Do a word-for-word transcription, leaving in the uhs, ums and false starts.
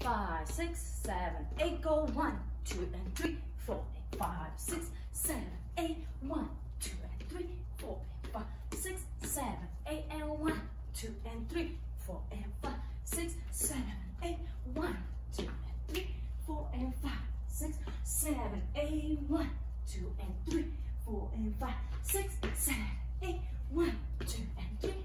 five, six, seven, eight. Go one, two, and three, four, and five, six, seven, eight. One, two, and three, four, and five, six, seven, eight, and one, two, and three, four, and five, six, seven, eight. One, two, and three, four, and five, six, seven, eight. One, two, and three, four, and five, six, seven, eight. One, two, and three,